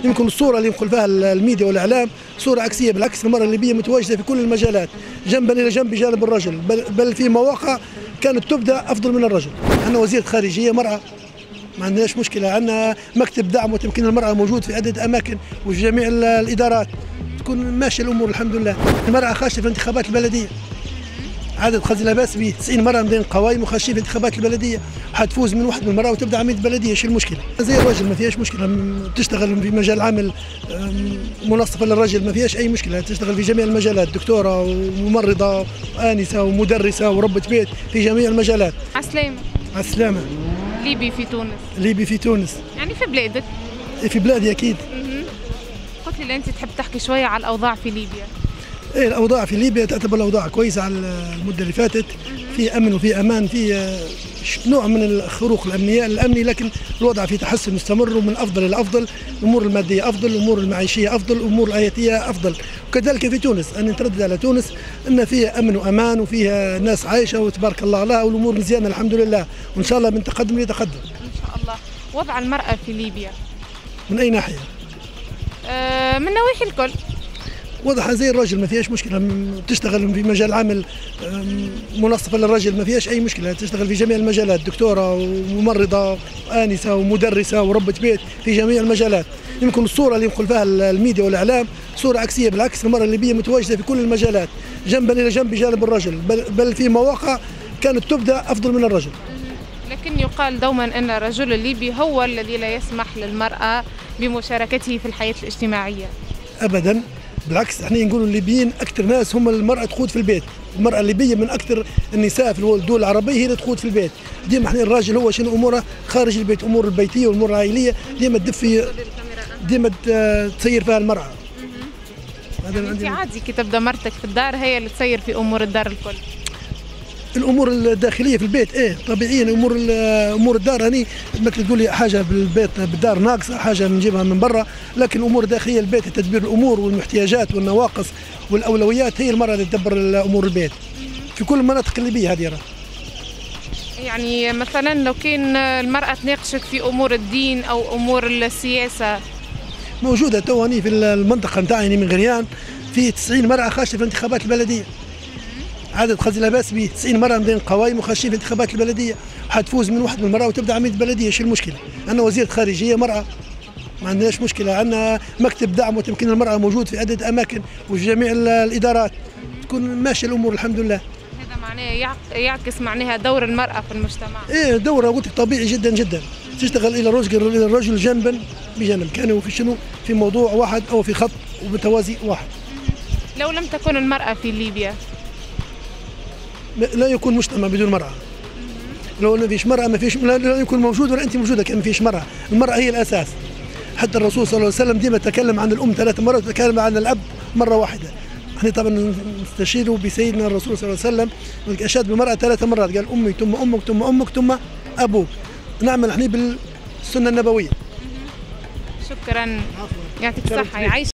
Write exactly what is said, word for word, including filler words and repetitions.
يمكن الصوره اللي ينقل فيها الميديا والاعلام صوره عكسيه، بالعكس المراه الليبيه متواجده في كل المجالات جنبا الى جنب بجانب الرجل، بل, بل في مواقع كانت تبدا افضل من الرجل. عندنا وزيره خارجيه مراه، ما عندناش مشكله، عندنا مكتب دعم وتمكين المراه موجود في عده اماكن وفي جميع الادارات، تكون ماشيه الامور الحمد لله. المراه خاشة في الانتخابات البلديه، عدد خزي لا باس به، تسعين مرأة من قوائم وخاشين في الانتخابات البلديه، حتفوز من واحد من المرأة وتبدا عمليه بلديه، شو المشكله؟ زي الرجل ما فيهاش مشكله، تشتغل في مجال عمل منصفه للرجل ما فيهاش اي مشكله، تشتغل في جميع المجالات، دكتوره وممرضه وانسه ومدرسه وربة بيت في جميع المجالات. عسلامة. عسلامة. ليبي في تونس. ليبي في تونس. يعني في بلادك؟ في بلادي اكيد. قلت لي انت تحب تحكي شويه على الاوضاع في ليبيا. ايه الاوضاع في ليبيا تعتبر الاوضاع كويسه على المده اللي فاتت، في امن وفي امان، في نوع من الخروق الامنيه الامني، لكن الوضع في تحسن مستمر ومن افضل الى افضل، الامور الماديه افضل، الامور المعيشيه افضل، الامور الحياتيه افضل، وكذلك في تونس. انا نتردد على تونس ان فيها امن وامان وفيها ناس عايشه وتبارك الله لها والامور مزيانه الحمد لله، وان شاء الله من تقدم لتقدم. ان شاء الله. وضع المراه في ليبيا من اي ناحيه؟ أه من نواحي الكل. وضعها زي الرجل ما فيهاش مشكله، تشتغل في مجال عمل منصفه للرجل ما فيهاش اي مشكله، تشتغل في جميع المجالات، دكتوره وممرضه وانسه ومدرسه وربة بيت في جميع المجالات. يمكن الصوره اللي ينقل فيها الميديا والاعلام صوره عكسيه، بالعكس المراه الليبيه متواجده في كل المجالات جنبا الى جنب بجانب الرجل، بل, بل في مواقع كانت تبدا افضل من الرجل. لكن يقال دوما ان الرجل الليبي هو الذي لا يسمح للمراه بمشاركته في الحياه الاجتماعيه. ابدا، بالعكس احنا نقول الليبيين اكثر ناس هم المراه تقود في البيت، المراه الليبيه من اكثر النساء في الدول العربيه هي اللي تقود في البيت، ديما احنا الراجل هو شنو اموره خارج البيت، امور البيتيه والامور العائليه ديما تدف في ديما تسير فيها المراه. يعني انت عادي كي تبدا مرتك في الدار هي اللي تسير في امور الدار الكل. الامور الداخليه في البيت ايه طبيعيا، امور امور الدار هني مثل تقول لي حاجه بالبيت بالدار ناقصه، حاجه نجيبها من برا، لكن الامور الداخليه البيت تدبير الامور والمحتياجات والنواقص والاولويات هي المراه اللي تدبر امور البيت في كل المناطق الليبيه هذه. راه يعني مثلا لو كان المراه تناقشك في امور الدين او امور السياسه موجوده تو هني في المنطقه نتاعي من غريان في تسعين مراه خاشة في الانتخابات البلديه، عدد خزي لا باس به، تسعين مرأة من قوائم وخاشين في الانتخابات البلديه، حتفوز من واحد من المرأة وتبدا عمليه بلديه، شو المشكله؟ عندنا وزيره خارجيه مرأة، ما عندناش مشكله، عندنا مكتب دعم وتمكين المرأة موجود في عده اماكن وفي جميع الادارات، تكون ماشيه الامور الحمد لله. هذا معناه يعكس معناها دور المرأة في المجتمع. ايه دورها قلت لك طبيعي جدا جدا، تشتغل الى الرجل الى الرجل جنبا بجنب، كانوا في شنو؟ في موضوع واحد او في خط وبتوازي واحد. لو لم تكن المرأة في ليبيا لا يكون مجتمع بدون مرأة. لو ما فيش مرأة ما فيش، لا يكون موجود ولا أنت موجودة كان ما فيش مرأة، المرأة هي الأساس. حتى الرسول صلى الله عليه وسلم ديما تكلم عن الأم ثلاث مرات وتكلم عن الأب مرة واحدة. احنا طبعا نستشيروا بسيدنا الرسول صلى الله عليه وسلم، أشاد بمرأة ثلاث مرات، قال أمي ثم أمك ثم أمك ثم أبوك. نعمل احنا بالسنة النبوية. شكرا، يعطيك الصحة، يعيش.